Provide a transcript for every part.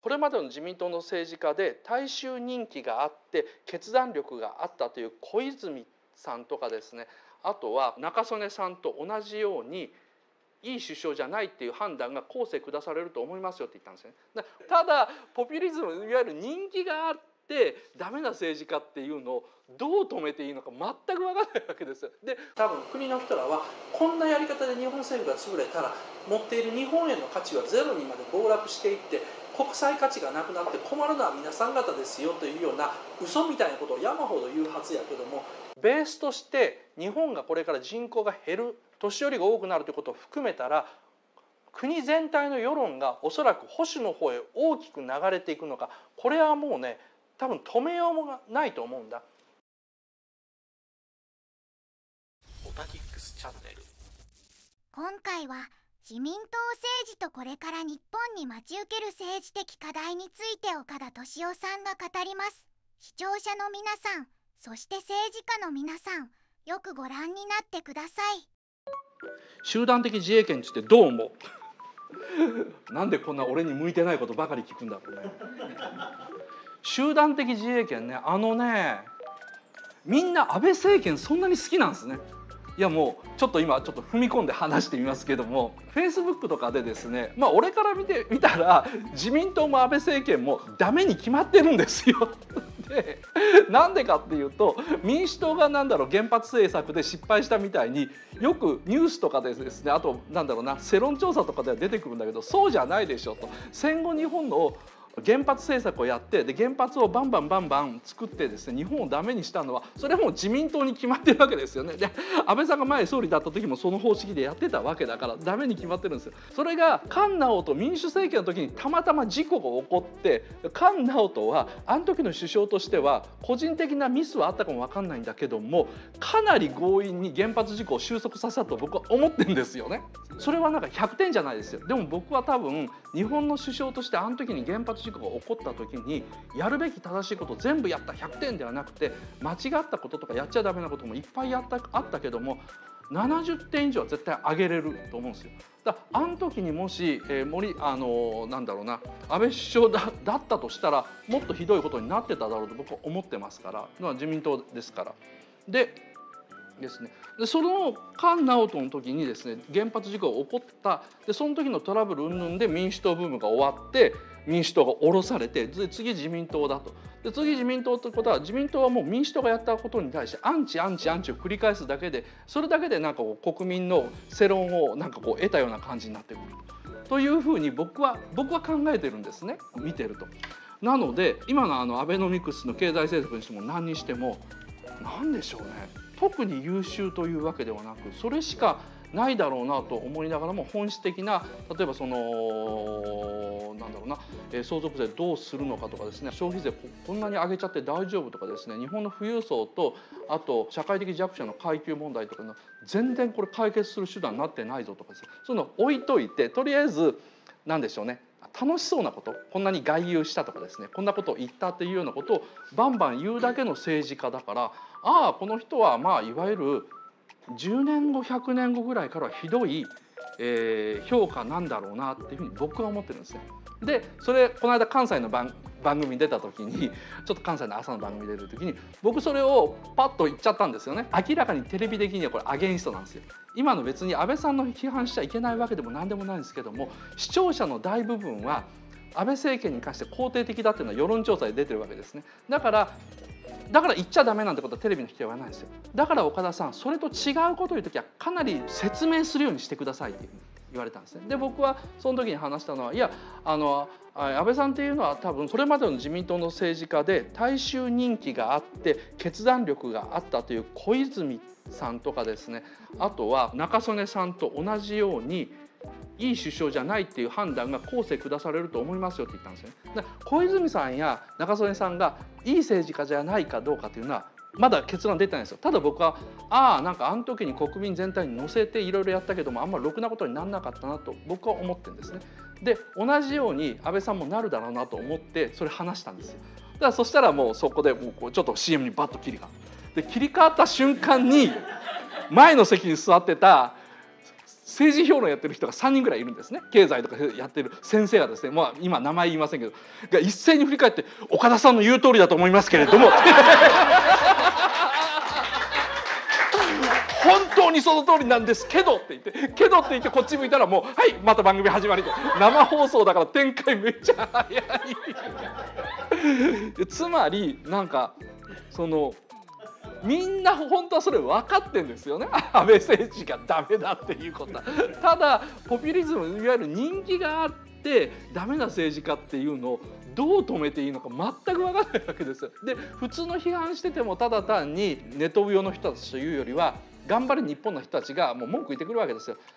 これまでの自民党の政治家で大衆人気があって決断力があったという小泉さんとかですね、あとは中曽根さんと同じようにいい首相じゃないっていう判断が後世下されると思いますよって言ったんですね。ただポピュリズム、いわゆる人気があってダメな政治家っていうのをどう止めていいのか全く分からないわけですよ。で多分国の人らはこんなやり方で日本政府が潰れたら持っている日本円の価値はゼロにまで暴落していって国際価値がなくなって困るのは皆さん方ですよというような嘘みたいなことを山ほど言うはずやけども、ベースとして日本がこれから人口が減る、年寄りが多くなるということを含めたら国全体の世論がおそらく保守の方へ大きく流れていくのか、これはもうね多分止めようもないと思うんだ。 オタキックスチャンネル。 今回は自民党政治とこれから日本に待ち受ける政治的課題について岡田敏夫さんが語ります。視聴者の皆さん、そして政治家の皆さん、よくご覧になってください。 集団的自衛権ってどう思うなんでこんな俺に向いてないことばかり聞くんだろうね。集団的自衛権ね、みんな安倍政権そんなに好きなんですね。いやもうちょっと今ちょっと踏み込んで話してみますけども、フェイスブックとかでですね、俺から見たら自民党も安倍政権もダメに決まってるんですよ。でなんでかっていうと民主党が原発政策で失敗したみたいによくニュースとかでですね、あと世論調査とかでは出てくるんだけど、そうじゃないでしょと。戦後日本の原発政策をやってで原発をバンバン作ってですね日本をダメにしたのはそれはもう自民党に決まってるわけですよね。で安倍さんが前総理だった時もその方式でやってたわけだからダメに決まってるんですよ。それが菅直人民主政権の時にたまたま事故が起こって菅直人はあの時の首相としては個人的なミスはあったかも分かんないんだけどもかなり強引に原発事故を収束させたと僕は思ってるんですよね。それは100点じゃないですよ。でも僕は多分日本の首相としてあの時に原発事故が起こった時にやるべき正しいことを全部やった100点ではなくて間違ったこととかやっちゃダメなこともいっぱいあったけども70点以上は絶対上げれると思うんですよ。だからあの時にもし安倍首相だったとしたらもっとひどいことになってただろうと僕は思ってますから自民党ですから。でその菅直人の時にですね原発事故が起こったでその時のトラブル云々で民主党ブームが終わって民主党が降ろされて次自民党だと。で次自民党ということは自民党はもう民主党がやったことに対してアンチを繰り返すだけでそれだけで国民の世論を得たような感じになってくるというふうに僕は考えてるんですね、見てると。なので今のアベノミクスの経済政策にしても何にしても何でしょうね、特に優秀というわけではなくそれしかないだろうなと思いながらも本質的な例えば相続税どうするのかとかですね消費税こんなに上げちゃって大丈夫とかですね日本の富裕層とあと社会的弱者の階級問題とかの全然これ解決する手段になってないぞとかですねそういうの置いといてとりあえず何でしょうね楽しそうなことこんなに外遊したとかですねこんなことを言ったっていうようなことをバンバン言うだけの政治家だからこの人はいわゆる10年後100年後ぐらいからはひどい、評価なんだろうなっていうふうに僕は思ってるんですね。でそれこの間関西の番組に出た時にちょっと関西の朝の番組に出る時に僕それをパッと言っちゃったんですよね。明らかにテレビ的にはこれアゲインストなんですよ。今の別に安倍さんの批判しちゃいけないわけでも何でもないんですけども視聴者の大部分は安倍政権に関して肯定的だっていうのは世論調査で出てるわけですね。だから言っちゃダメなんてことはテレビの人は言わないんですよ。だから岡田さんそれと違うことを言う時はかなり説明するようにしてくださいっていうふうに言われたんですね。で僕はその時に話したのはいや安倍さんっていうのは多分これまでの自民党の政治家で大衆人気があって決断力があったという小泉さんとかですねあとは中曽根さんと同じようにいい首相じゃないっていう判断が後世下されると思いますよって言ったんですよね。だから小泉さんや中曽根さんがいい政治家じゃないかどうかというのはまだ結論出てないんですよ。ただ僕はあの時に国民全体に乗せていろいろやったけどもあんまりろくなことにならなかったなと僕は思ってるんですね。で同じように安倍さんもなるだろうなと思ってそれ話したんですよ。だからそしたらもうそこでもうちょっと CM にバッと切り替わって切り替わった瞬間に前の席に座ってた政治評論やってる人が3人ぐらいいるんですね。経済とかやってる先生がですね、まあ、今名前言いませんけどが一斉に振り返って「岡田さんの言う通りだと思いますけれども」本当にその通りなんですけどって言って「けど」って言ってこっち向いたらもう「はいまた番組始まり」と生放送だから展開めっちゃ早いつまりなんかそのみんな本当はそれ分かってんですよね、安倍政治がダメだっていうことは。ただポピュリズム、いわゆる人気があってダメな政治家っていうのをどう止めていいのか全く分からないわけですよ。で普通の批判しててもただ単にネトウヨの人たちというよりは頑張れ日本の人たちがもう文句言ってくるわけですよ。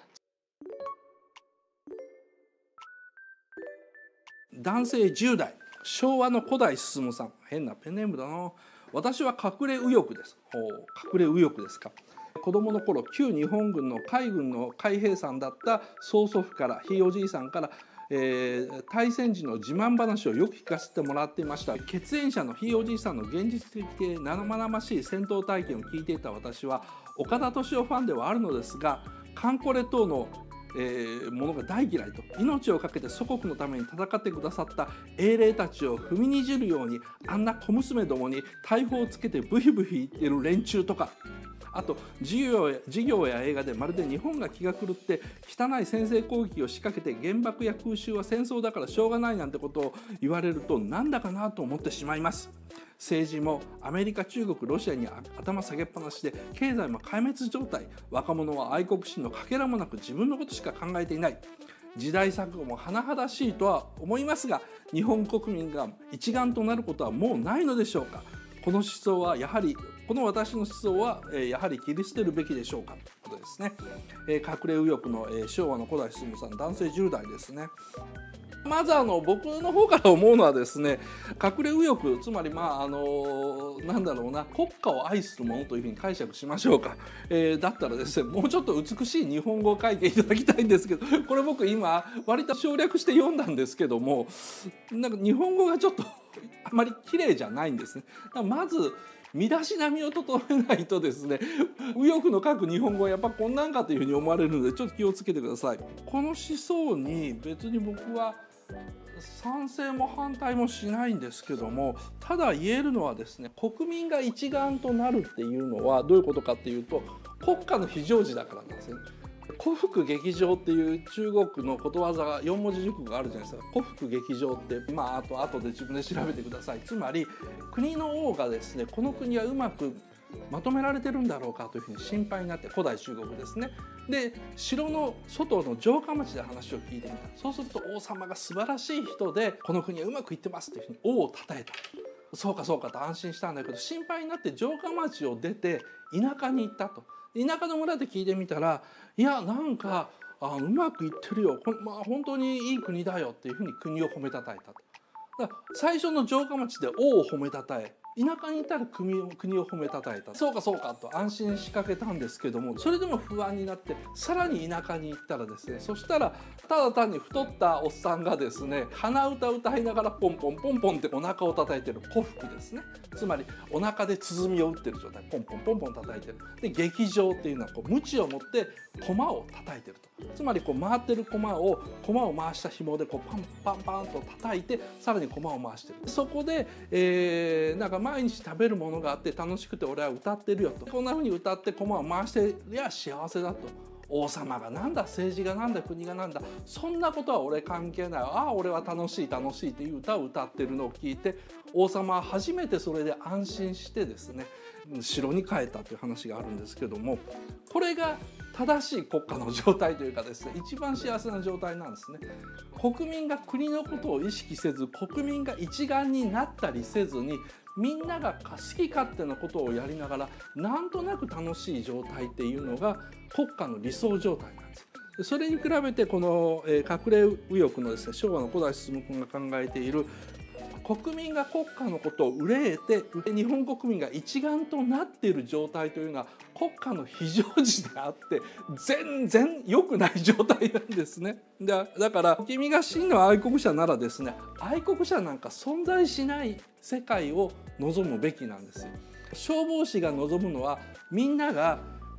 男性10代、昭和の古代進さん、変なペンネームだな。私は隠れ右翼です。隠れ右翼ですか。子供の頃旧日本軍の海軍の海兵さんだった曽祖父からひいおじいさんから、大戦時の自慢話をよく聞かせてもらっていました。血縁者のひいおじいさんの現実的で生々しい戦闘体験を聞いていた私は岡田敏夫ファンではあるのですが、カンコレ等のものが大嫌いと、命を懸けて祖国のために戦ってくださった英霊たちを踏みにじるようにあんな小娘どもに大砲をつけてブヒブヒ言っている連中とか、あと授業や映画でまるで日本が気が狂って汚い先制攻撃を仕掛けて原爆や空襲は戦争だからしょうがないなんてことを言われるとなんだかなと思ってしまいます。政治もアメリカ、中国、ロシアに頭下げっぱなしで経済も壊滅状態、若者は愛国心のかけらもなく自分のことしか考えていない。時代錯誤も甚だしいとは思いますが、日本国民が一丸となることはもうないのでしょうか。この私の思想はやはり切り捨てるべきでしょうかということですね。隠れ右翼の昭和の古代進さん、男性10代ですね。まず僕の方から思うのはですね、隠れ右翼、つまりなんだろうな、国家を愛するものというふうに解釈しましょうか。だったらですね、もうちょっと美しい日本語を書いていただきたいんですけど、これ僕今割と省略して読んだんですけども、なんか日本語がちょっとあまり綺麗じゃないんですね。まず身だしなみを整えないとですね、右翼の書く日本語はやっぱこんなんかというふうに思われるのでちょっと気をつけてください。この思想に別に僕は賛成も反対もしないんですけども、ただ言えるのはですね、国民が一丸となるっていうのはどういうことかっていうと、国家の非常時だからなんですね。古福劇場っていう中国のことわざが4文字熟語があるじゃないですか。古福劇場って後で自分で調べてください。つまり国の王がですね、この国はうまくまとめられてるんだろうかというふうに心配になって、古代中国ですね。で城の外の城下町で話を聞いてみた。そうすると王様が素晴らしい人でこの国はうまくいってますというふうに王を称えた。そうかそうかと安心したんだけど、心配になって城下町を出て田舎に行ったと。田舎の村で聞いてみたら、いやなんかうまくいってるよ、本当にいい国だよっていうふうに国を褒めたたえたと。だから最初の城下町で王を褒めたたえ、田舎にいたら国を褒めたたえた。そうかそうかと安心しかけたんですけども、それでも不安になってさらに田舎に行ったらですね、そしたらただ単に太ったおっさんがですね、鼻歌歌いながらポンポンポンポンってお腹を叩いてる古服ですね。つまりお腹で鼓を打ってる状態、ポンポンポンポン叩いてる。で劇場っていうのは鞭を持って駒を叩いてると。つまり回ってる駒を回した紐でパンパンパンと叩いて、さらに駒を回してる。そこで、なんか毎日食べるものがあって楽しくて俺は歌ってるよと。こんな風に歌って駒を回してりゃ幸せだと。王様がなんだ、政治がなんだ、国がなんだ、そんなことは俺関係ない。ああ俺は楽しい楽しいという歌を歌ってるのを聞いて、王様は初めてそれで安心してですね、城に帰ったという話があるんですけども、これが正しい国家の状態というかですね、一番幸せな状態なんですね。国民が国のことを意識せず、国民が一丸になったりせずに、みんなが好き勝手なことをやりながらなんとなく楽しい状態っていうのが国家の理想状態なんです。それに比べてこの隠れ右翼のですね、昭和の古代進君が考えている国民が国家のことを憂えて日本国民が一丸となっている状態というのは国家の非常時であって全然良くない状態なんですね。だから君が真の愛国者ならですね、愛国者なんか存在しない世界を望むべきなんですよ。消防士が望むのはみんなが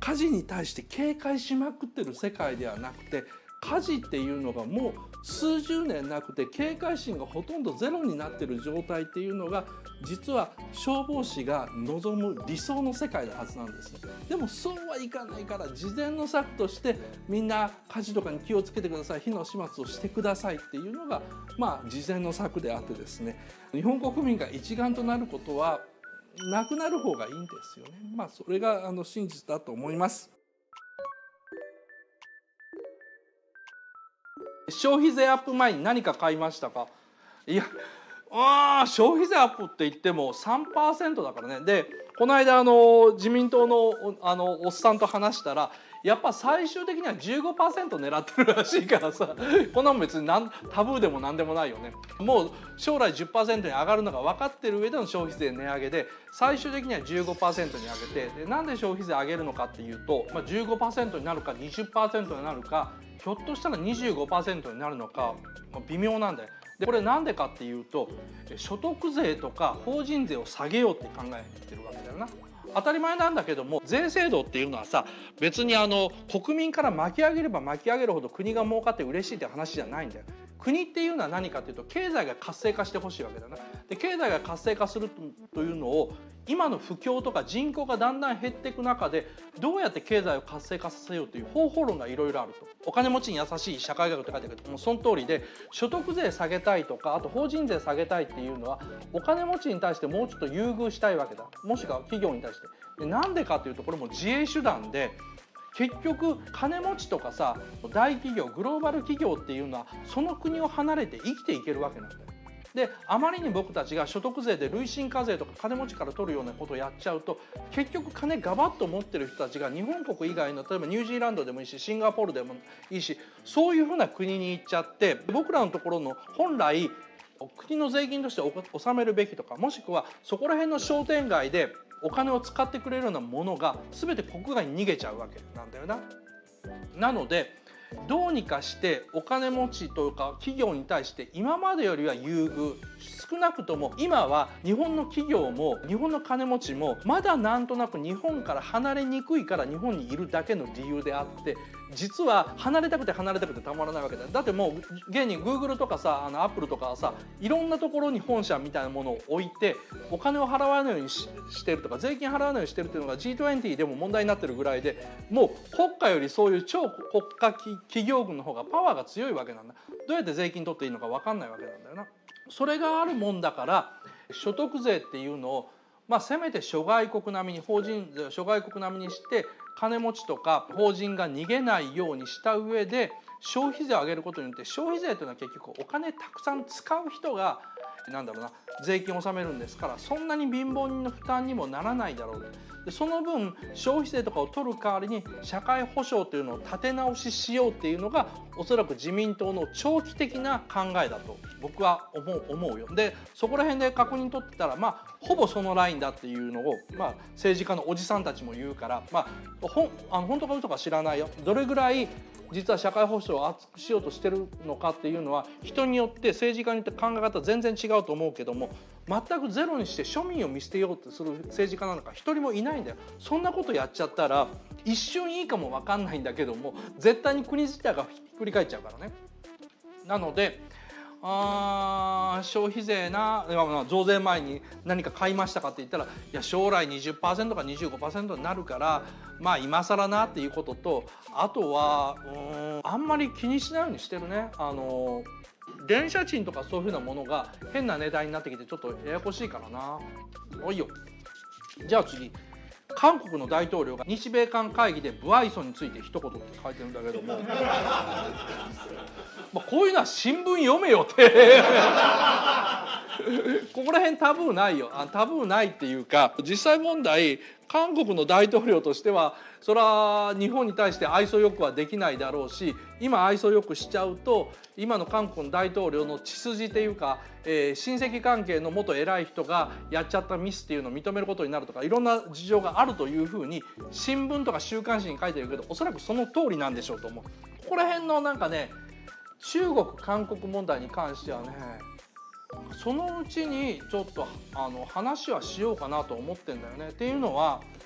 火事に対して警戒しまくってる世界ではなくて、火事っていうのがもう数十年なくて警戒心がほとんどゼロになってる状態っていうのが実は消防士が望む理想の世界のはずなんですね。でもそうはいかないから事前の策としてみんな火事とかに気をつけてください、火の始末をしてくださいっていうのが事前の策であってですね、日本国民が一丸となることはなくなる方がいいんですよね。それが真実だと思います。消費税アップ前に何か買いましたか？いや、消費税アップって言っても 3% だからね。でこの間自民党のおっさんと話したら、やっぱ最終的には 15% 狙ってるらしいからさ、こんなもん別にタブーでも何でもないよね。もう将来 10% に上がるのが分かってる上での消費税値上げで、最終的には 15% に上げて、でなんで消費税上げるのかっていうと、15% になるか 20% になるか、ひょっとしたら 25% になるのか微妙なんだよ。でこれなんでかっていうと、所得税とか法人税を下げようって考えてるわけだよな。当たり前なんだけども、税制度っていうのはさ、別に国民から巻き上げれば巻き上げるほど国が儲かって嬉しいって話じゃないんだよ。国っていうのは何かっていうと、経済が活性化してほしいわけだな。で経済が活性化するというのを、今の不況とか人口がだんだん減っていく中でどうやって経済を活性化させようという方法論がいろいろあると。お金持ちに優しい社会学って書いてあるけども、その通りで、所得税下げたいとか、あと法人税下げたいっていうのはお金持ちに対してもうちょっと優遇したいわけだ、もしくは企業に対して。でなんでかというと、これも自衛手段で、結局金持ちとかさ、大企業グローバル企業っていうのはその国を離れて生きていけるわけなんだよ。であまりに僕たちが所得税で累進課税とか金持ちから取るようなことをやっちゃうと、結局金ガバッと持ってる人たちが日本国以外の、例えばニュージーランドでもいいしシンガポールでもいいし、そういうふうな国に行っちゃって、僕らのところの本来国の税金として納めるべきとか、もしくはそこら辺の商店街でお金を使ってくれるようなものが全て国外に逃げちゃうわけなんだよな。なのでどうにかしてお金持ちとか企業に対して今までよりは優遇、少なくとも今は日本の企業も日本の金持ちもまだなんとなく日本から離れにくいから日本にいるだけの理由であって、実は離れたくてたまらないわけだ。だってもう現に Google とかさ、アップルとかはさ、いろんなところに本社みたいなものを置いてお金を払わないようにしてるとか、税金払わないようにしてるっていうのが G20 でも問題になってるぐらいで、もう国家よりそういう超国家企業群の方がパワーが強いわけなんだ。どうやって税金取っていいのか分かんないわけなんだよな。それがあるもんだから、所得税っていうのをせめて諸外国並みに、法人税を諸外国並みにして金持ちとか法人が逃げないようにした上で消費税を上げることによって、消費税というのは結局お金たくさん使う人が税金を納めるんですから、そんなに貧乏人の負担にもならないだろう。でその分消費税とかを取る代わりに社会保障というのを立て直ししようっていうのがおそらく自民党の長期的な考えだと僕は思うよ。でそこら辺で確認取ってたらほぼそのラインだっていうのを政治家のおじさんたちも言うから、本当か嘘か知らないよ。どれぐらい実は社会保障を厚くしようとしてるのかっていうのは人によって政治家によって考え方全然違うと思うけども、全くゼロにして庶民を見捨てようとする政治家なんか一人もいないんだよ。そんなことやっちゃったら一瞬いいかも分かんないんだけども、絶対に国自体がひっくり返っちゃうからね。なので消費税増税前に何か買いましたかって言ったら、いや将来 20% か 25% になるから今更なっていうことと、あとはあんまり気にしないようにしてるね。電車賃とかそういうふうなものが変な値段になってきてちょっとややこしいからな。おいよ。じゃあ次、韓国の大統領が日米韓会議で不愛想について一言って書いてるんだけどもこういうのは新聞読めよってここら辺タブーないよ。タブーないっていうか、実際問題韓国の大統領としてはそれは日本に対して愛想よくはできないだろうし、今愛想よくしちゃうと今の韓国の大統領の血筋っていうか、親戚関係の元偉い人がやっちゃったミスっていうのを認めることになるとか、いろんな事情があるというふうに新聞とか週刊誌に書いてるけど、おそらくその通りなんでしょうと思う。ここら辺の中国韓国問題に関してはね、そのうちにちょっと話はしようかなと思ってんだよね。っていうのは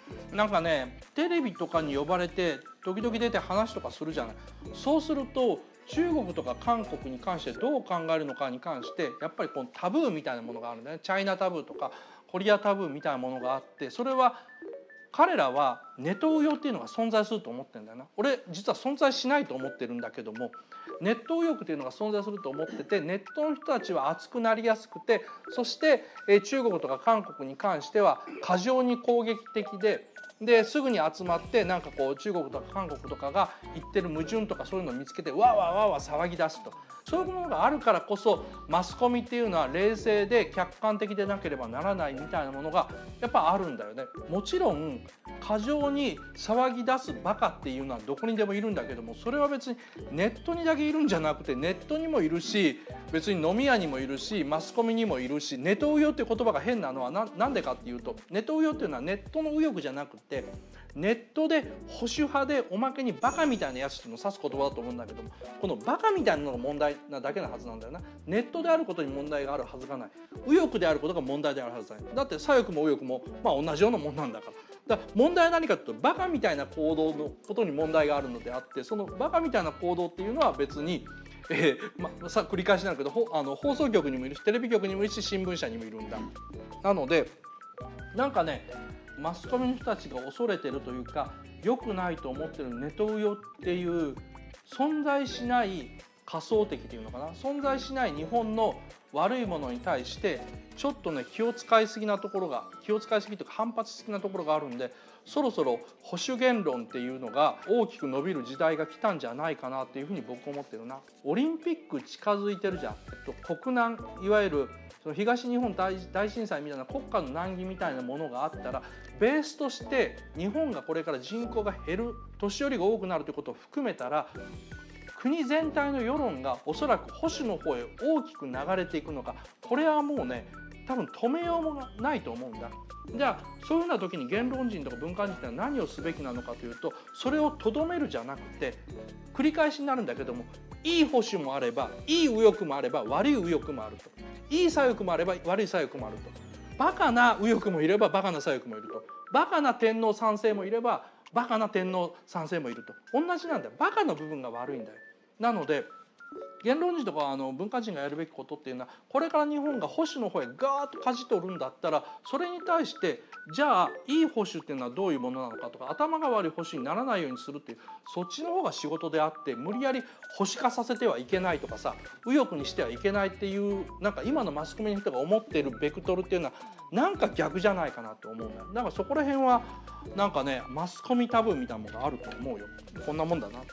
なんかねテレビとかに呼ばれて時々出て話とかするじゃない。そうすると中国とか韓国に関してどう考えるのかに関してやっぱりこのタブーみたいなものがあるんだよね。チャイナタブーとかコリアタブーみたいなものがあって、それは彼らはネトウヨっていうのが存在すると思ってるんだよな。俺実は存在しないと思ってるんだけども、ネット右翼っていうのが存在すると思ってて、ネットの人たちは熱くなりやすくて、そして中国とか韓国に関しては過剰に攻撃的ですぐに集まってなんかこう中国とか韓国とかが言ってる矛盾とかそういうのを見つけてわーわーわーわー騒ぎ出すと。そういうものがあるからこそマスコミっていうのは冷静で客観的でなければならないみたいなものがやっぱあるんだよね。もちろん過剰に騒ぎ出すバカっていうのはどこにでもいるんだけども、それは別にネットにだけいるんじゃなくてネットにもいるし、別に飲み屋にもいるしマスコミにもいるし、ネトウヨっていう言葉が変なのはなんでかっていうと、ネトウヨっていうのはネットの右翼じゃなくてネットで保守派でおまけにバカみたいなやつっていうのを指す言葉だと思うんだけども、このバカみたいなのが問題なだけのはずなんだよな。ネットであることに問題があるはずがない。右翼であることが問題であるはずだ。だって左翼も右翼も同じようなもんなんだから。だから問題は何かというとバカみたいな行動のことに問題があるのであって、そのバカみたいな行動っていうのは別に繰り返しなんだけど放送局にもいるしテレビ局にもいるし新聞社にもいるんだ。なのでなんかねマスコミの人たちが恐れてるというか良くないと思ってるネトウヨっていう存在しない仮想敵っていうのかな、存在しない日本の悪いものに対してちょっとね気を使いすぎなところが、気を使いすぎというか反発しすぎなところがあるんで、そろそろ保守言論っていうのが大きく伸びる時代が来たんじゃないかなっていうふうに僕は思ってるな。オリンピック近づいてるじゃん。国難、いわゆるその東日本大震災みたいな国家の難儀みたいなものがあったら、ベースとして日本がこれから人口が減る、年寄りが多くなるということを含めたら国全体の世論がおそらく保守の方へ大きく流れていくのか、これはもうね多分止めようもないと思うんだ。じゃあそういうふうな時に言論人とか文化人って何をすべきなのかというと、それをとどめるじゃなくて繰り返しになるんだけども、いい保守もあればいい右翼もあれば悪い右翼もあると、いい左翼もあれば悪い左翼もあると、バカな右翼もいればバカな左翼もいると、バカな天皇賛成もいればバカな天皇賛成もいると、同じなんだよ。バカの部分が悪いんだよ。なので言論人とか文化人がやるべきことっていうのは、これから日本が保守の方へガーッと舵取るんだったら、それに対してじゃあいい保守っていうのはどういうものなのかとか、頭が悪い保守にならないようにするっていう、そっちの方が仕事であって、無理やり保守化させてはいけないとかさ、右翼にしてはいけないっていうなんか今のマスコミの人が思っているベクトルっていうのはなんか逆じゃないかなと思うんだよ。だからそこら辺はなんかねマスコミタブーみたいなものがあると思うよ。こんなもんだな。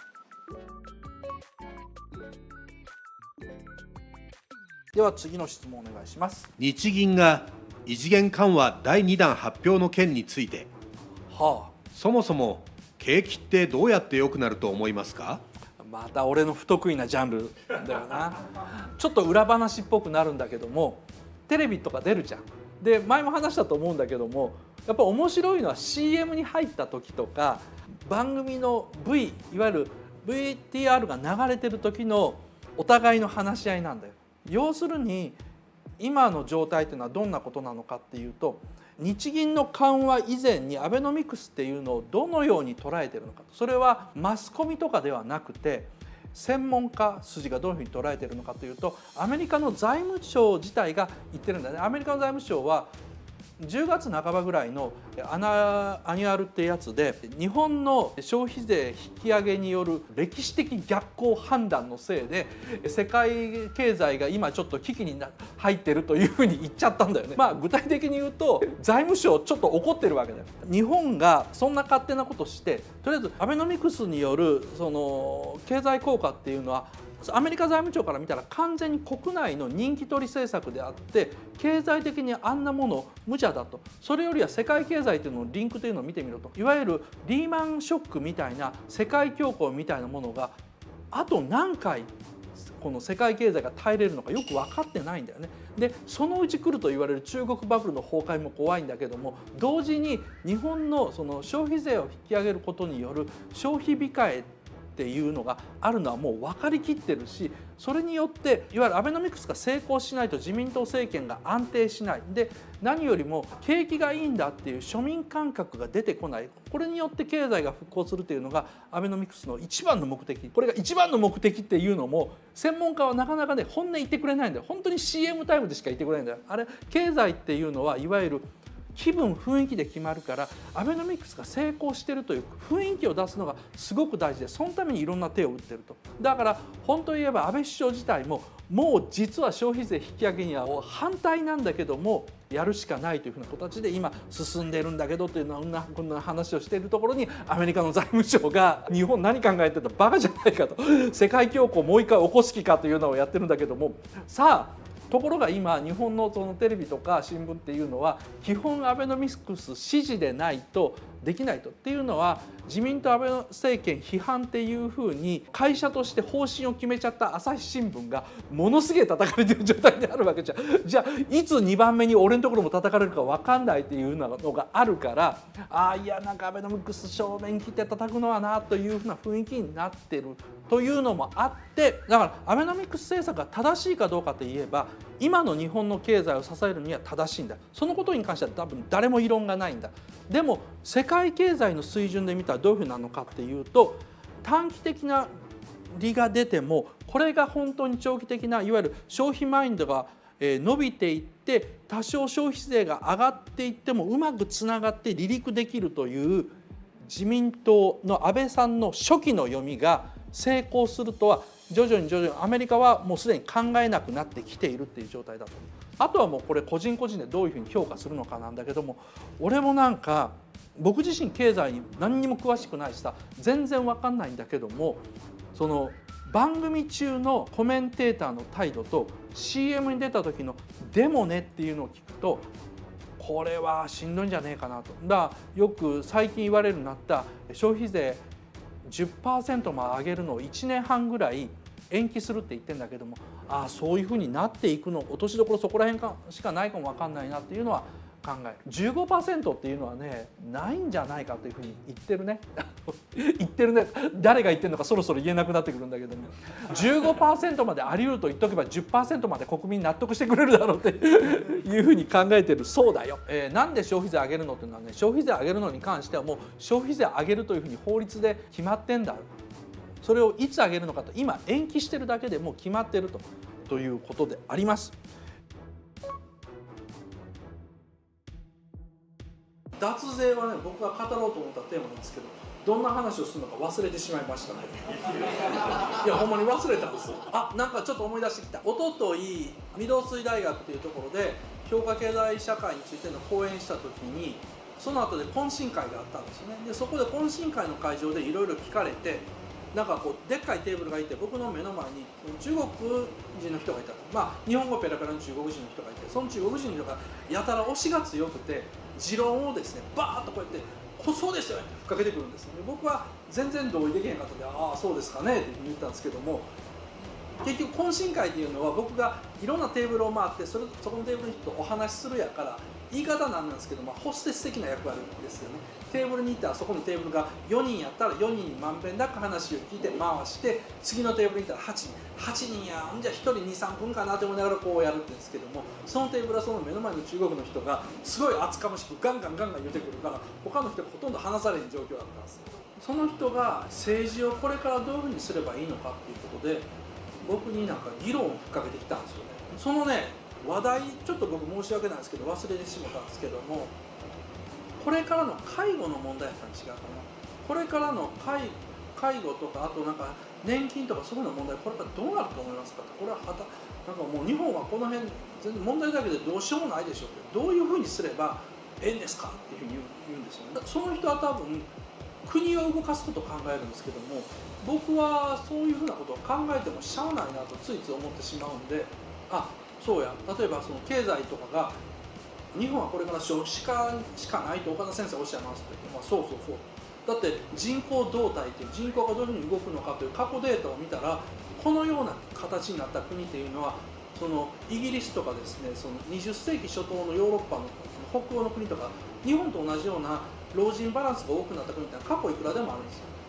では次の質問お願いします。 日銀が異次元緩和第2弾発表の件について、そもそも景気ってどうやって良くなると思いますか？ また俺の不得意なジャンルだよな。ちょっと裏話っぽくなるんだけども、テレビとか出るじゃん。で前も話したと思うんだけども、やっぱ面白いのは CM に入った時とか番組の V、いわゆる VTR が流れてる時のお互いの話し合いなんだよ。要するに今の状態というのはどんなことなのかっていうと、日銀の緩和以前にアベノミクスっていうのをどのように捉えているのか、それはマスコミとかではなくて専門家筋がどういうふうに捉えているのかというと、アメリカの財務省自体が言ってるんだね。アメリカの財務省は10月半ばぐらいのアニュアルってやつで、日本の消費税引き上げによる歴史的逆行判断のせいで世界経済が今ちょっと危機に入ってるというふうに言っちゃったんだよね。具体的に言うと財務省ちょっと怒ってるわけだよ。日本がそんな勝手なことして、とりあえずアベノミクスによるその経済効果っていうのはアメリカ財務省から見たら完全に国内の人気取り政策であって、経済的にあんなもの無茶だと。それよりは世界経済というののリンクというのを見てみろと。いわゆるリーマンショックみたいな世界恐慌みたいなものがあと何回この世界経済が耐えれるのかよく分かってないんだよね。でそのうち来ると言われる中国バブルの崩壊も怖いんだけども、同時に日本のその消費税を引き上げることによる消費控えっていうのがあるのはもう分かりきってるし、それによっていわゆるアベノミクスが成功しないと自民党政権が安定しないで、何よりも景気がいいんだっていう庶民感覚が出てこない、これによって経済が復興するというのがアベノミクスの一番の目的。これが一番の目的っていうのも専門家はなかなかね本音言ってくれないんだよ。本当に CM タイムでしか言ってくれないんだよ。あれ経済っていうのはいわゆる気分雰囲気で決まるから、アベノミクスが成功しているという雰囲気を出すのがすごく大事で、そのためにいろんな手を打ってると。だから本当に言えば安倍首相自体ももう実は消費税引き上げには反対なんだけどもやるしかないというふうな形で今進んでるんだけどというこんな話をしているところに、アメリカの財務省が日本何考えてたバカじゃないかと、世界恐慌もう一回起こす気かというのをやってるんだけども、さあところが今日本のそのテレビとか新聞っていうのは基本アベノミクス支持でないとできないと。っていうのは自民党安倍政権批判っていうふうに会社として方針を決めちゃった朝日新聞がものすげえ叩かれてる状態であるわけじゃん。じゃあいつ2番目に俺のところも叩かれるか分かんないっていうのがあるから、いやなんかアベノミクス正面切って叩くのはなというふうな雰囲気になってるというのもあって、だからアベノミクス政策が正しいかどうかといえば今の日本の経済を支えるには正しいんだ。そのことに関しては多分誰も異論がないんだ。でも世界経済の水準で見たらどういうふうになるのかっていうと、短期的な利が出てもこれが本当に長期的ないわゆる消費マインドが伸びていって多少消費税が上がっていってもうまくつながって離陸できるという自民党の安倍さんの初期の読みが成功するとは徐々にアメリカはもうすでに考えなくなってきているっていう状態だと。あとはもうこれ個人個人でどういうふうに評価するのかなんだけども、俺もなんか僕自身経済に何にも詳しくないしさ全然分かんないんだけども、その番組中のコメンテーターの態度と CM に出た時の「でもね」っていうのを聞くとこれはしんどいんじゃねえかなと。だからよく最近言われるようになった消費税10% も上げるのを1年半ぐらい延期するって言ってるんだけども、そういうふうになっていくの落としどころそこら辺しかないかも分かんないなっていうのは考える。 15% っていうのはねないんじゃないかというふうに言ってるね言ってるね。誰が言ってるのかそろそろ言えなくなってくるんだけども 15% まであり得ると言っとけば 10% まで国民納得してくれるだろうっていうふうに考えてるそうだよ。なんで消費税上げるのっていうのはね、消費税上げるのに関してはもう消費税上げるというふうに法律で決まってんだ。それをいつ上げるのかと今延期してるだけでもう決まってるということであります。脱税はね僕が語ろうと思ったテーマなんですけど、どんな話をするのか忘れてしまいましたねいやほんまに忘れたんです。なんかちょっと思い出してきた。おととい御堂水大学っていうところで評価経済社会についての講演した時にその後で懇親会があったんですよね。でそこで懇親会の会場でいろいろ聞かれて、なんかこうでっかいテーブルがいて僕の目の前に中国人の人がいたと。日本語ペラペラの中国人の人がいて、その中国人の人がやたら押しが強くて持論をですねバーッとこうやって「そうですよね」って吹っかけてくるんですよね。僕は全然同意できへんかったので「そうですかね」って言ったんですけども、結局懇親会っていうのは僕がいろんなテーブルを回ってそこのテーブルの人とお話しするやから言い方なんですけど、ホステス的な役割ですよね。テーブルに行ったらそこのテーブルが4人やったら4人にまんべんなく話を聞いて回して、次のテーブルに行ったら8人やんじゃあ1人 2,3 分かなと思いながらこうやるって言うんですけども、そのテーブルはその目の前の中国の人がすごい厚かましくガンガン言ってくるから他の人がほとんど話される状況だったんです。その人が政治をこれからどういうふうにすればいいのかっていうことで僕になんか議論を吹っかけてきたんですよね。そのね話題ちょっと僕申し訳ないんですけど忘れてしまったんですけども、これからの介護の問題やったら違うかな。これからの介護とかあとなんか年金とかそういうの問題これからどうなると思いますかと。これはなんかもう日本はこの辺全然問題だけでどうしようもないでしょうけど、どういうふうにすればええんですかっていうふうに言うんですよね。その人は多分国を動かすことを考えるんですけども、僕はそういうふうなことを考えてもしゃあないなとついつい思ってしまうんで、そうや例えばその経済とかが日本はこれから少子化しかないと岡田先生おっしゃいますけど、そうだって人口動態っていう人口がどういうふうに動くのかという過去データを見たらこのような形になった国っていうのはそのイギリスとかですね、その20世紀初頭のヨーロッパの北欧の国とか日本と同じような老人バランスが多くなった国って過去いくらでもあるんですよ。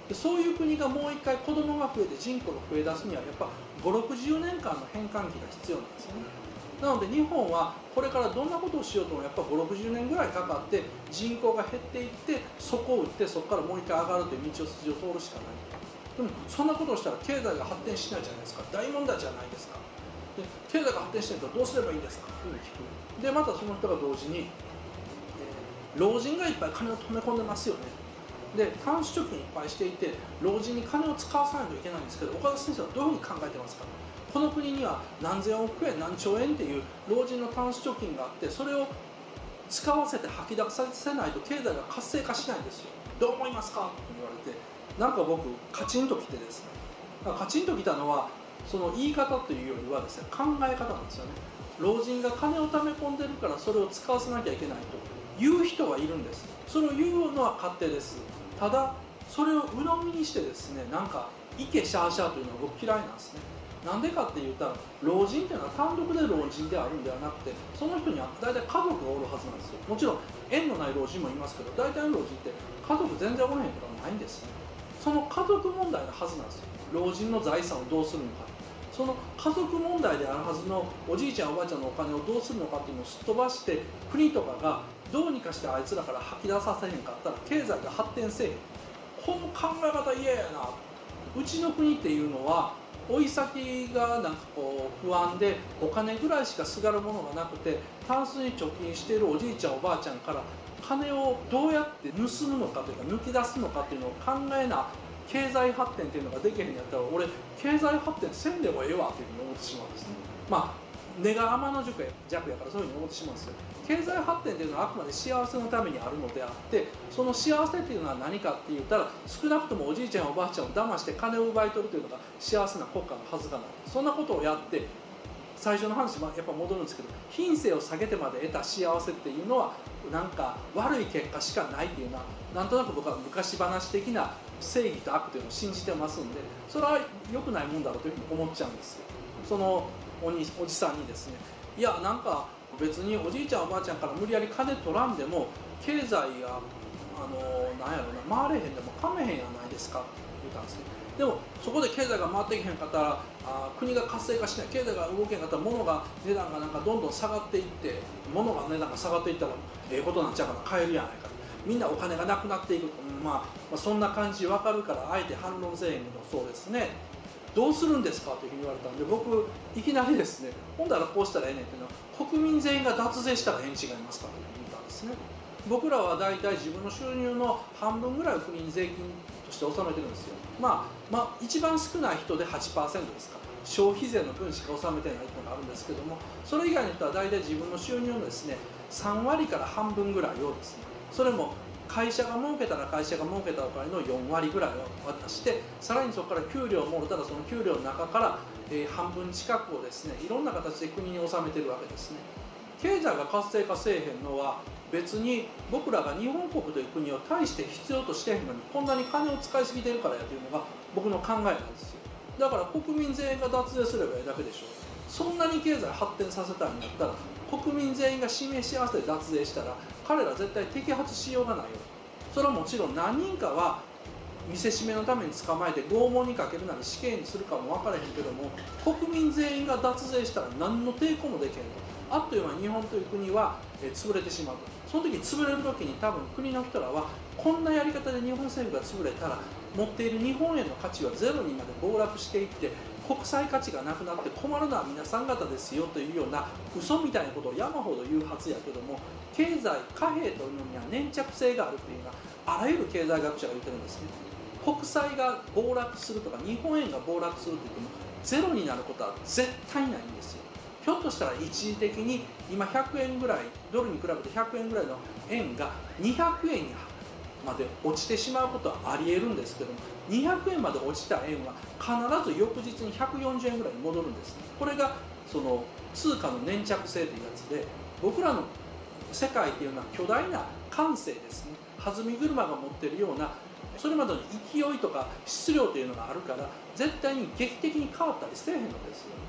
でそういう国がもう一回子供が増えて人口が増え出すにはやっぱ5060年間の変換期が必要なんですよね。なので日本はこれからどんなことをしようともやっぱ5060年ぐらいかかって人口が減っていってそこを打ってそこからもう一回上がるという道筋を通るしかない。でもそんなことをしたら経済が発展しないじゃないですか。大問題じゃないですか。で経済が発展してるとどうすればいいんですかというふうに聞く。でまたその人が同時に、老人がいっぱい金を貯め込んでますよね。でタンス貯金いっぱいしていて老人に金を使わさないといけないんですけど、岡田先生はどういうふうに考えてますか。この国には何千億円何兆円っていう老人のタンス貯金があって、それを使わせて吐き出させないと経済が活性化しないんですよ。どう思いますかって言われて、なんか僕カチンときてですね、カチンときたのはその言い方というよりはですね、考え方なんですよね。老人が金を貯め込んでるからそれを使わせなきゃいけないと言う人はいるんです。それを言うのは勝手です。ただそれを鵜呑みにしてですね、なんかイケシャーシャーというのは僕嫌いなんですね。なんでかって言ったら、老人っていうのは単独で老人であるんではなくて、その人には大体家族がおるはずなんですよ。もちろん縁のない老人もいますけど、大体の老人って家族全然おらへんことはないんですね。その家族問題のはずなんですよ。老人の財産をどうするのか、その家族問題であるはずのおじいちゃんおばあちゃんのお金をどうするのかっていうのをすっ飛ばして、国とかがどうにかしてあいつらから吐き出させへんかったら経済が発展せえへん。この考え方嫌やな。うちの国っていうのは追い先がなんかこう不安で、お金ぐらいしかすがるものがなくて、タンスに貯金しているおじいちゃんおばあちゃんから金をどうやって盗むのかというか抜き出すのかっていうのを考えな経済発展っていうのができへんやったら、俺経済発展せんでもええわというふうに思ってしまうんですね。まあ根が天の弱やからそういうふうに思ってしまうんですよ。経済発展っていうのはあくまで幸せのためにあるのであって、その幸せっていうのは何かって言ったら、少なくともおじいちゃんおばあちゃんを騙して金を奪い取るというのが幸せな国家のはずがない。そんなことをやって最初の話もやっぱ戻るんですけど、品性を下げてまで得た幸せっていうのはなんか悪い結果しかないっていうのは、なんとなく僕は昔話的な正義と悪というのを信じてますんで、それは良くないもんだろうというふうに思っちゃうんですよ。そのおじさんにですね、いやなんか別におじいちゃんおばあちゃんから無理やり金取らんでも経済がなんやろな、回れへんでもかめへんやないですかって言ったんですね。でもそこで経済が回っていけへんかったら、国が活性化しない、経済が動けへんかったら物が値段がなんかどんどん下がっていって、物が値段が下がっていったらええことになっちゃうから買えるやないか、みんなお金がなくなっていく、まあそんな感じ分かるからあえて反論せえへんけど、そうですね、どうするんですかというふうに言われたんで、僕いきなりですね、ほんだらこうしたらええねんっていうのは、国民全員が脱税したらええに違いますかと言ったんですね。僕らは大体自分の収入の半分ぐらいを国に税金として納めてるんですよ。まあ一番少ない人で 8% ですか、消費税の分しか納めてないっていうのがあるんですけども、それ以外の人は大体自分の収入のですね3割から半分ぐらいをですね、それも会社が儲けたら会社が儲けたお金の4割ぐらいを渡して、さらにそこから給料をもろたらその給料の中から、半分近くをですねいろんな形で国に納めてるわけですね。経済が活性化せえへんのは別に僕らが日本国という国を大して必要としてへんのに、こんなに金を使いすぎてるからやというのが僕の考えなんですよ。だから国民全員が脱税すればいいだけでしょ。そんなに経済発展させたいんだったら、国民全員が指名し合わせて脱税したら彼ら絶対摘発しようがないよ。それはもちろん何人かは見せしめのために捕まえて拷問にかけるなり死刑にするかも分からへんけども、国民全員が脱税したら何の抵抗もできへんと、あっという間に日本という国は潰れてしまうと。その時に潰れる時に多分国の人らは、こんなやり方で日本政府が潰れたら持っている日本円の価値はゼロにまで暴落していって、国際価値がなくなって困るのは皆さん方ですよというような嘘みたいなことを山ほど言うはずやけども、経済貨幣というのには粘着性があるというのはあらゆる経済学者が言ってるんですね。国債が暴落するとか日本円が暴落するといってもゼロになることは絶対ないんですよ。ひょっとしたら一時的に今100円ぐらい、ドルに比べて100円ぐらいの円が200円まで落ちてしまうことはありえるんですけども、200円まで落ちた円は必ず翌日に140円ぐらいに戻るんです。これがその通貨の粘着性というやつで、僕らの世界というのは巨大な感性ですね、弾み車が持っているようなそれまでの勢いとか質量というのがあるから、絶対に劇的に変わったりせえへんのですよ。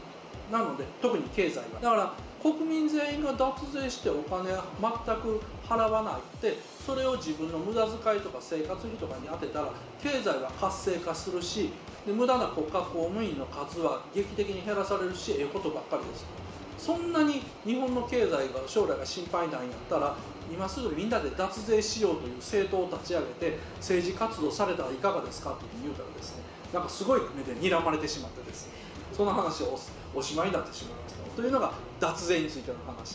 なので特に経済がだから国民全員が脱税してお金全く払わないってそれを自分の無駄遣いとか生活費とかに当てたら経済は活性化するしで無駄な国家公務員の数は劇的に減らされるしええことばっかりです。そんなに日本の経済が将来が心配なんやったら今すぐみんなで脱税しようという政党を立ち上げて政治活動されたらいかがですかって言うたらですねなんかすごい目で睨まれてしまってですねその話をおしまいになってしまいましたというのが脱税についての話です。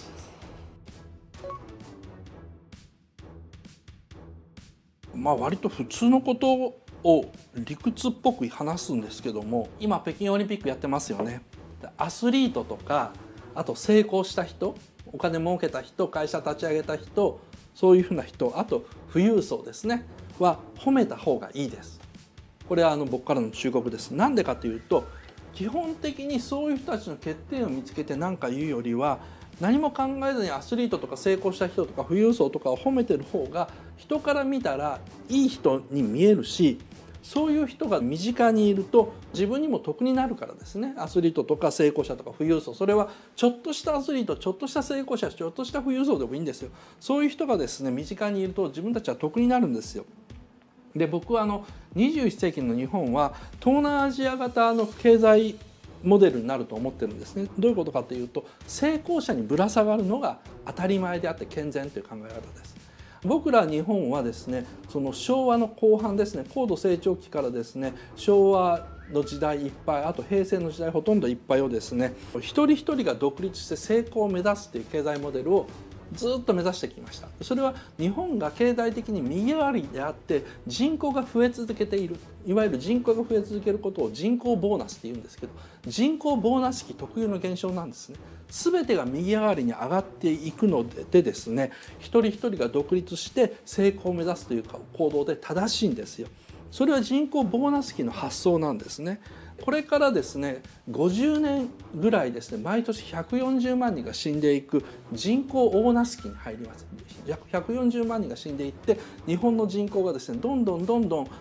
まあ割と普通のことを理屈っぽく話すんですけども今北京オリンピックやってますよね。アスリートとかあと成功した人お金儲けた人会社立ち上げた人そういうふうな人あと富裕層ですねは褒めた方がいいです。これは僕からの忠告です。なんでかというと基本的にそういう人たちの欠点を見つけて何か言うよりは何も考えずにアスリートとか成功した人とか富裕層とかを褒めてる方が人から見たらいい人に見えるしそういう人が身近にいると自分にも得になるからですね。アスリートとか成功者とか富裕層それはちょっとしたアスリートちょっとした成功者ちょっとした富裕層でもいいんですよ。そういう人がですね身近にいると自分たちは得になるんですよ。で僕は21世紀の日本は東南アジア型の経済モデルになると思ってるんですね。どういうことかというと成功者にぶら下がるのが当たり前であって健全という考え方です。僕ら日本はですねその昭和の後半ですね高度成長期からですね昭和の時代いっぱいあと平成の時代ほとんどいっぱいをですね一人一人が独立して成功を目指すという経済モデルをずっと目指してきました。それは日本が経済的に右上がりであって人口が増え続けているいわゆる人口が増え続けることを人口ボーナスって言うんですけど人口ボーナス期特有の現象なんですね。全てが右上がりに上がっていくのでですね一人一人が独立して成功を目指すという行動で正しいんですよ。それは人口ボーナス期の発想なんですね。これからですね50年ぐらいですね毎年140万人が死んでいく人口ボーナス期に入ります。140万人が死んでいって日本の人口がですねどんどん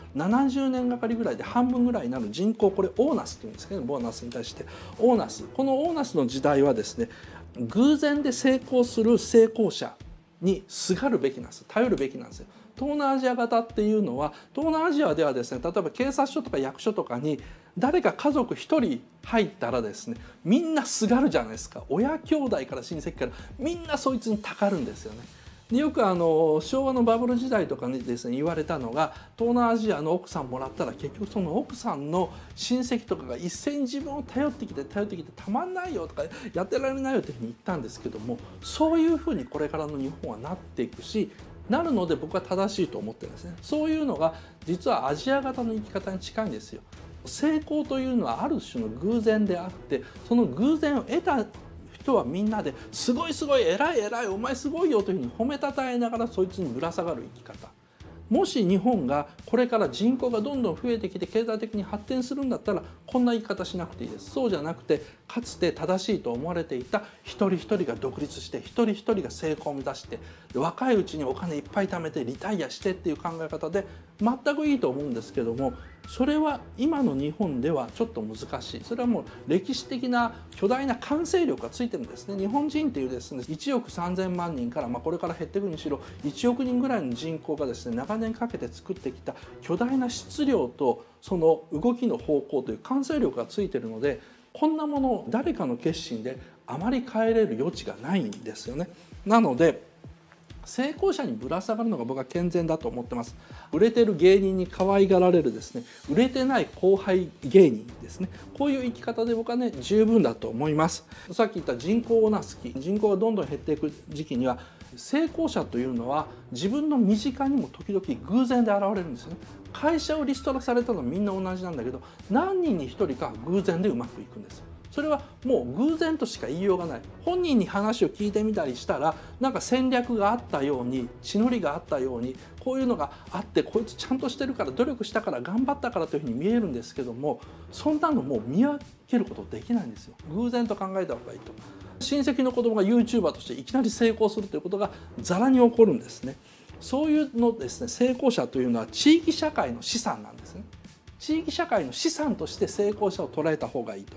70年がかりぐらいで半分ぐらいになる人口これオーナスっていうんですけどボーナスに対してオーナスこのオーナスの時代はですね偶然で成功する成功者にすがるべきなんです頼るべきなんですよ。東南アジア型っていうのは東南アジアではですね例えば警察署とか役所とかに誰か家族一人入ったらですねみんなすがるじゃないですか。親兄弟から親戚からみんなそいつにたかるんですよね。でよく昭和のバブル時代とかにですね言われたのが東南アジアの奥さんもらったら結局その奥さんの親戚とかが一斉に自分を頼ってきてたまんないよとかやってられないよというふうに言ったんですけどもそういうふうにこれからの日本はなっていくしなるので僕は正しいと思ってるんですね。そういうのが実はアジア型の生き方に近いんですよ。成功というのはある種の偶然であってその偶然を得た人はみんなですごい偉いお前すごいよというふうに褒めたたえながらそいつにぶら下がる生き方。もし日本がこれから人口がどんどん増えてきて経済的に発展するんだったらこんな言い方しなくていいです。そうじゃなくてかつて正しいと思われていた一人一人が独立して一人一人が成功を目指して若いうちにお金いっぱい貯めてリタイアしてっていう考え方で全くいいと思うんですけどもそれは今の日本ではちょっと難しい。それはもう歴史的な巨大な完成力がついてるんですね。日本人っていうですね1億3000万人から、これから減っていくにしろ1億人ぐらいの人口がですね長年かけて作ってきた巨大な質量とその動きの方向という完成力がついてるのでこんなものを誰かの決心であまり変えれる余地がないんですよね。なので成功者にぶら下がるのが僕は健全だと思ってます。売れてる芸人に可愛がられるですね売れてない後輩芸人ですねこういう生き方で僕はね十分だと思います。さっき言った人口オーナス期人口がどんどん減っていく時期には成功者というのは自分の身近にも時々偶然で現れるんですよね。会社をリストラされたのはみんな同じなんだけど何人に1人か偶然でうまくいくんですよ。それはもう偶然としか言いようがない。本人に話を聞いてみたりしたらなんか戦略があったように血のりがあったようにこういうのがあってこいつちゃんとしてるから努力したから頑張ったからというふうに見えるんですけどもそんなのもう見分けることできないんですよ。偶然と考えた方がいいと。親戚の子供が YouTuber としていきなり成功するということがざらに起こるんですね。そういうのですね成功者というのは地域社会の資産なんですね。地域社会の資産として成功者を捉えた方がいいと。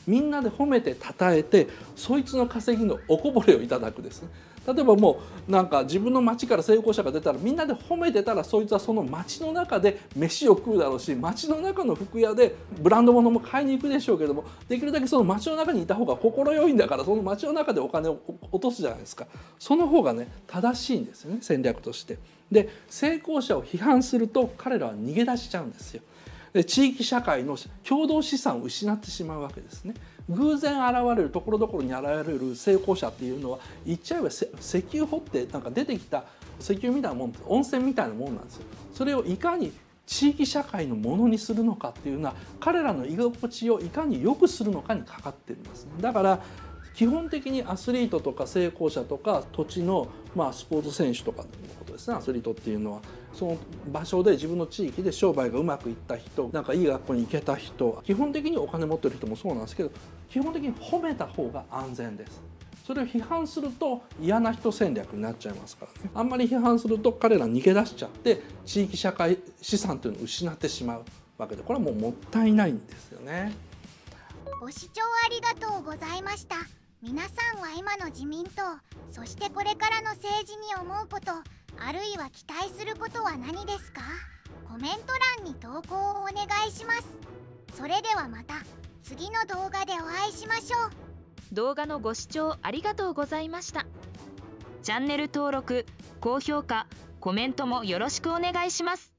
みんなで褒めて称えてそいつの稼ぎのおこぼれをいただくですね。例えばもうなんか自分の町から成功者が出たらみんなで褒めてたらそいつはその町の中で飯を食うだろうし、町の中の服屋でブランド物も買いに行くでしょうけども、できるだけその町の中にいた方が心よいんだからその町の中でお金を落とすじゃないですか。その方がね正しいんですよね、戦略として。で成功者を批判すると彼らは逃げ出しちゃうんですよ。で地域社会の共同資産を失ってしまうわけですね。偶然現れるところどころに現れる成功者っていうのは言っちゃえば石油掘ってなんか出てきた石油みたいなもん、温泉みたいなもんなんですよ。それをいかに地域社会のものにするのかっていうのは彼らの居心地をいかに良くするのかにかかってるんですね。だから基本的にアスリートとか成功者とか土地のスポーツ選手とかのことですね。アスリートっていうのはその場所で自分の地域で商売がうまくいった人、なんかいい学校に行けた人、基本的にお金持ってる人もそうなんですけど、基本的に褒めた方が安全です。それを批判すると嫌な人戦略になっちゃいますからね。あんまり批判すると彼ら逃げ出しちゃって地域社会資産というのを失ってしまうわけで、これはもうもったいないんですよね。 ご視聴ありがとうございました。皆さんは今の自民党、そしてこれからの政治に思うこと、あるいは期待することは何ですか？コメント欄に投稿をお願いします。それではまた次の動画でお会いしましょう。 動画のご視聴ありがとうございました。チャンネル登録、高評価、コメントもよろしくお願いします。